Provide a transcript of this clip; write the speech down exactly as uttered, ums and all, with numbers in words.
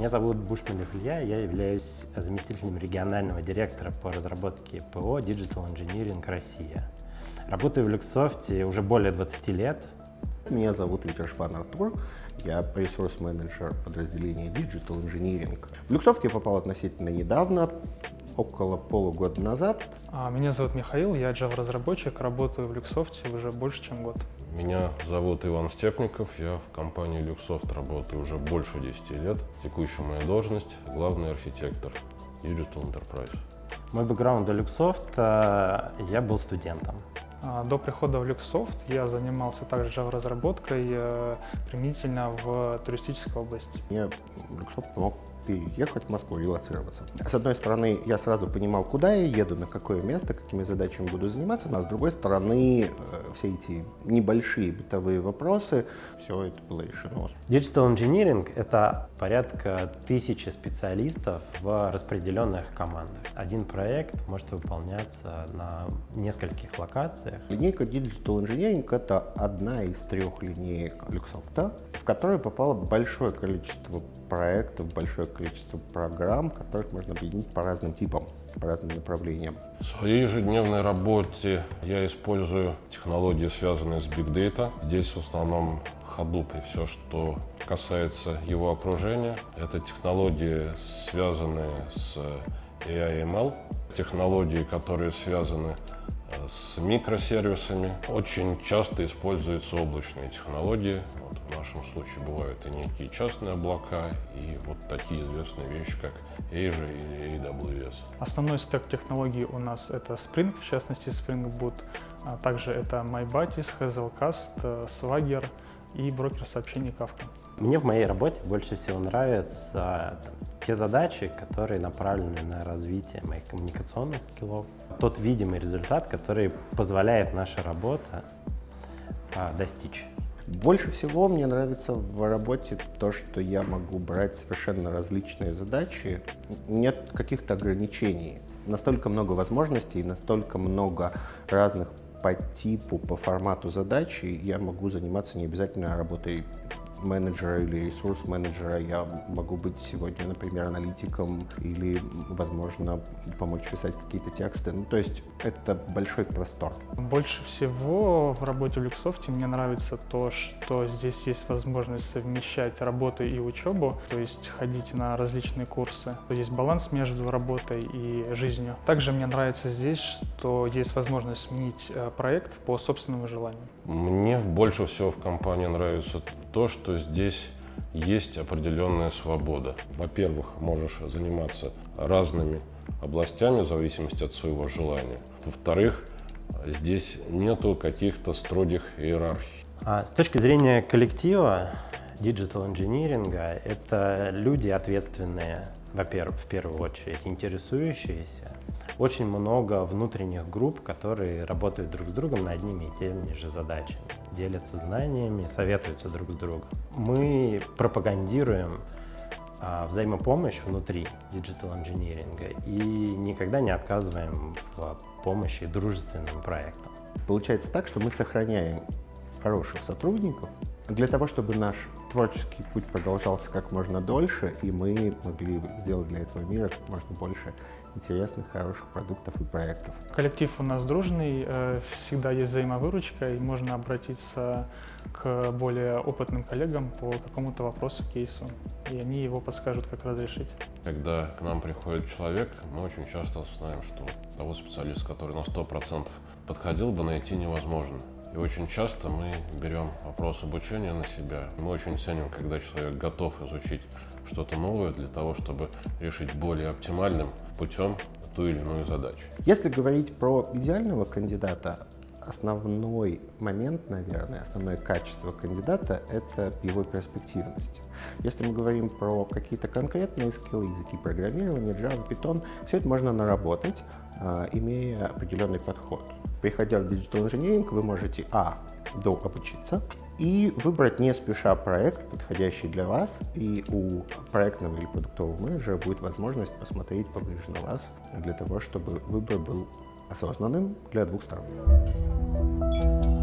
Меня зовут Бушмелев Илья, я являюсь заместителем регионального директора по разработке ПО Digital Engineering Россия. Работаю в Люксофте уже более двадцати лет. Меня зовут Витершван Артур, я ресурс-менеджер подразделения Digital Engineering. В Люксофт я попал относительно недавно, около полугода назад. Меня зовут Михаил, я Java-разработчик, работаю в Люксофте уже больше, чем год. Меня зовут Иван Степников, я в компании Люксофт работаю уже больше десяти лет. Текущая моя должность – главный архитектор Digital Enterprise. Мой бэкграунд до Люксофта, я был студентом. До прихода в Люксофт я занимался также Java-разработкой применительно в туристической области. Мне Люксофт помог переехать в Москву, релоцироваться. С одной стороны, я сразу понимал, куда я еду, на какое место, какими задачами буду заниматься, а с другой стороны, все эти небольшие бытовые вопросы, все это было решено. Digital Engineering — это порядка тысячи специалистов в распределенных командах. Один проект может выполняться на нескольких локациях. Линейка Digital Engineering — это одна из трех линеек Люксофта, в которую попало большое количество проектов, большое количество программ, которых можно объединить по разным типам, по разным направлениям. В своей ежедневной работе я использую технологии, связанные с Big Data. Здесь в основном Hadoop и все, что касается его окружения. Это технологии, связанные с эй ай эм эл, технологии, которые связаны с микросервисами. Очень часто используются облачные технологии. Вот в нашем случае бывают и некие частные облака, и вот такие известные вещи, как Azure или эй дабл ю эс. Основной стек технологий у нас это Spring, в частности Spring Boot. А также это MyBatis, Hazelcast, Swagger и брокер сообщений Kafka. Мне в моей работе больше всего нравятся там, те задачи, которые направлены на развитие моих коммуникационных скиллов. Тот видимый результат, который позволяет наша работа а, достичь. Больше всего мне нравится в работе то, что я могу брать совершенно различные задачи. Нет каких-то ограничений. Настолько много возможностей, настолько много разных по типу, по формату задачи. Я могу заниматься не обязательно работой менеджера или ресурс-менеджера. Я могу быть сегодня, например, аналитиком или, возможно, помочь писать какие-то тексты. Ну, то есть это большой простор. Больше всего в работе в Люксофте мне нравится то, что здесь есть возможность совмещать работу и учебу, то есть ходить на различные курсы. Есть баланс между работой и жизнью. Также мне нравится здесь, что есть возможность сменить проект по собственному желанию. Мне больше всего в компании нравится то, что здесь есть определенная свобода. Во-первых, можешь заниматься разными областями в зависимости от своего желания. Во-вторых, здесь нету каких-то строгих иерархий. А с точки зрения коллектива Digital Engineering, это люди ответственные, во-первых, в первую очередь, интересующиеся. Очень много внутренних групп, которые работают друг с другом над одними и теми же задачами, делятся знаниями, советуются друг с другом. Мы пропагандируем а, взаимопомощь внутри Digital Engineering и никогда не отказываем в помощи дружественным проектам. Получается так, что мы сохраняем хороших сотрудников для того, чтобы наш творческий путь продолжался как можно дольше, и мы могли сделать для этого мира как можно больше интересных, хороших продуктов и проектов. Коллектив у нас дружный, всегда есть взаимовыручка, и можно обратиться к более опытным коллегам по какому-то вопросу, кейсу, и они его подскажут, как разрешить. Когда к нам приходит человек, мы очень часто знаем, что того специалиста, который на сто процентов подходил бы, найти невозможно. И очень часто мы берем вопрос обучения на себя. Мы очень ценим, когда человек готов изучить что-то новое для того, чтобы решить более оптимальным путем ту или иную задачу. Если говорить про идеального кандидата, основной момент, наверное, основное качество кандидата — это его перспективность. Если мы говорим про какие-то конкретные скиллы, языки программирования, Java, Python, все это можно наработать, имея определенный подход. Приходя в Digital Engineering, вы можете а. дообучиться и выбрать не спеша проект, подходящий для вас, и у проектного или продуктового менеджера будет возможность посмотреть поближе на вас для того, чтобы выбор был осознанным для двух сторон.